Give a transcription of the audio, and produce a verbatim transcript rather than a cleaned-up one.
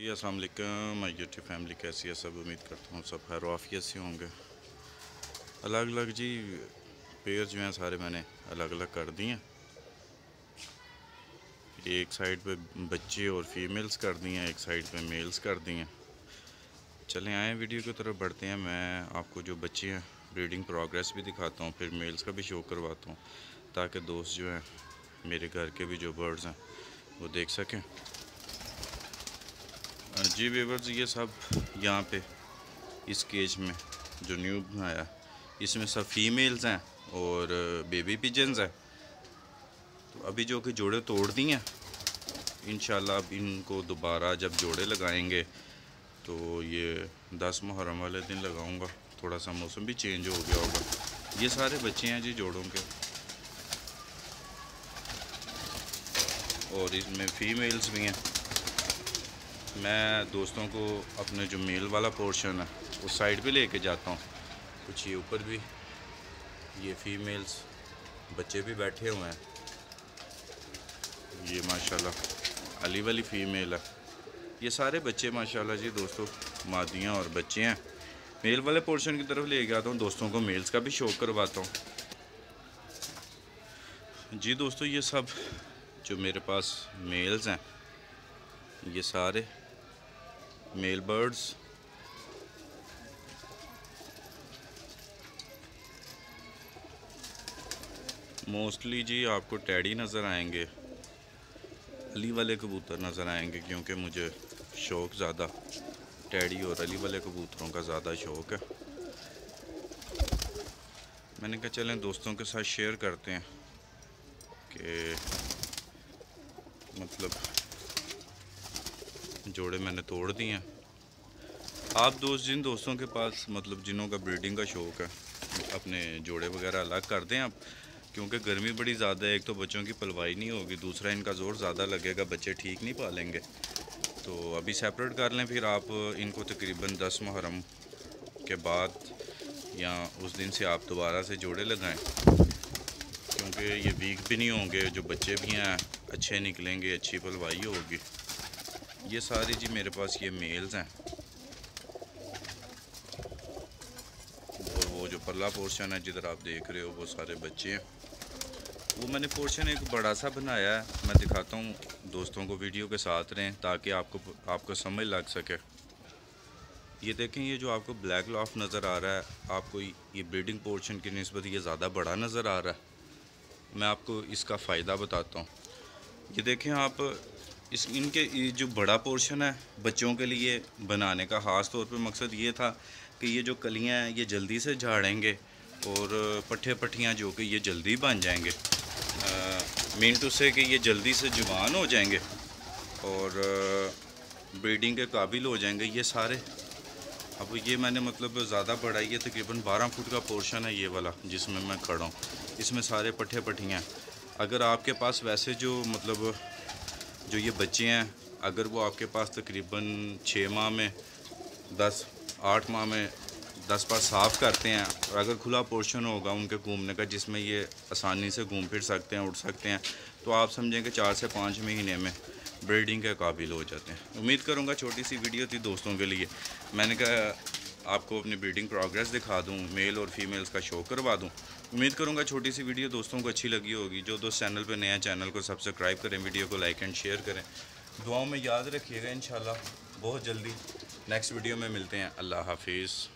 जी अस्सलाम वालेकुम my YouTube family, कैसी है सब। उम्मीद करता हूँ सब खैर आफियत से होंगे। अलग अलग जी पेयर जो हैं सारे मैंने अलग अलग कर दिए हैं। एक साइड पे बच्चे और फीमेल्स कर दिए हैं, एक साइड पे मेल्स कर दिए हैं। चलें आए वीडियो की तरफ बढ़ते हैं। मैं आपको जो बच्चे हैं ब्रीडिंग प्रोग्रेस भी दिखाता हूँ, फिर मेल्स का भी शो करवाता हूँ, ताकि दोस्त जो हैं मेरे घर के भी जो बर्ड्स हैं वो देख सकें। जी व्यूअर्स, ये सब यहाँ पे इस केज में जो न्यू बनाया इसमें सब फीमेल्स हैं और बेबी पिजन्स हैं। तो अभी जो कि जोड़े तोड़ दिए हैं, इंशाल्लाह अब इनको दोबारा जब जोड़े लगाएंगे तो ये दस मुहर्रम वाले दिन लगाऊंगा। थोड़ा सा मौसम भी चेंज हो गया होगा। ये सारे बच्चे हैं जी जोड़ों के, और इसमें फीमेल्स भी हैं। मैं दोस्तों को अपने जो मेल वाला पोर्शन है उस साइड पे लेके जाता हूँ। कुछ ये ऊपर भी ये फीमेल्स बच्चे भी बैठे हुए हैं। ये माशाल्लाह अली वाली फ़ीमेल है। ये सारे बच्चे माशाल्लाह जी दोस्तों मादियाँ और बच्चे हैं। मेल वाले पोर्शन की तरफ ले जाता हूँ, दोस्तों को मेल्स का भी शो करवाता हूँ। जी दोस्तों, ये सब जो मेरे पास मेल्स हैं ये सारे मेल बर्ड्स मोस्टली जी आपको टैडी नज़र आएंगे, अली वाले कबूतर नज़र आएंगे, क्योंकि मुझे शौक़ ज़्यादा टैडी और अली वाले कबूतरों का ज़्यादा शौक़ है। मैंने कहा चलें दोस्तों के साथ शेयर करते हैं कि मतलब जोड़े मैंने तोड़ दिए हैं। आप दोस्त जिन दोस्तों के पास मतलब जिन्हों का ब्रीडिंग का शौक़ है अपने जोड़े वगैरह अलग कर दें आप, क्योंकि गर्मी बड़ी ज़्यादा है। एक तो बच्चों की पलवाई नहीं होगी, दूसरा इनका ज़ोर ज़्यादा लगेगा, बच्चे ठीक नहीं पालेंगे। तो अभी सेपरेट कर लें, फिर आप इनको तकरीबन दस मुहर्रम के बाद या उस दिन से आप दोबारा से जोड़े लगाएं, क्योंकि ये वीक भी नहीं होंगे, जो बच्चे भी हैं अच्छे निकलेंगे, अच्छी पलवाई होगी। ये सारे जी मेरे पास ये मेल्स हैं, और वो जो परला पोर्शन है जिधर आप देख रहे हो वो सारे बच्चे हैं। वो मैंने पोर्शन एक बड़ा सा बनाया है, मैं दिखाता हूँ दोस्तों को, वीडियो के साथ रहें ताकि आपको आपको समझ लग सके। ये देखें, ये जो आपको ब्लैक लॉफ नज़र आ रहा है, आपको ये ब्रीडिंग पोर्शन की निस्बत ये ज़्यादा बड़ा नज़र आ रहा है। मैं आपको इसका फ़ायदा बताता हूँ। ये देखें आप, इस इनके ये जो बड़ा पोर्शन है बच्चों के लिए बनाने का ख़ास तौर पे मकसद ये था कि ये जो कलियां हैं ये जल्दी से झाड़ेंगे और पट्ठे पट्टियाँ जो कि ये जल्दी बन जाएंगे, मीन टू से कि ये जल्दी से जवान हो जाएंगे और ब्रीडिंग के काबिल हो जाएंगे ये सारे। अब ये मैंने मतलब ज़्यादा बड़ा, ये तकरीबन बारह फुट का पोर्शन है ये वाला जिसमें मैं खड़ा हूँ। इसमें सारे पट्ठे पट्टियाँ, अगर आपके पास वैसे जो मतलब जो ये बच्चे हैं, अगर वो आपके पास तकरीबन छः माह में दस आठ माह में दस बार साफ़ करते हैं, और अगर खुला पोर्शन होगा उनके घूमने का जिसमें ये आसानी से घूम फिर सकते हैं, उड़ सकते हैं, तो आप समझें कि चार से पाँच महीने में ब्रीडिंग के काबिल हो जाते हैं। उम्मीद करूँगा छोटी सी वीडियो थी दोस्तों के लिए, मैंने कहा आपको अपनी ब्रीडिंग प्रोग्रेस दिखा दूँ, मेल और फीमेल्स का शो करवा दूँ। उम्मीद करूँगा छोटी सी वीडियो दोस्तों को अच्छी लगी होगी। जो दोस्त चैनल पर नया, चैनल को सब्सक्राइब करें, वीडियो को लाइक एंड शेयर करें, दुआओं में याद रखिएगा। इंशाल्लाह बहुत जल्दी नेक्स्ट वीडियो में मिलते हैं। अल्लाह हाफिज़।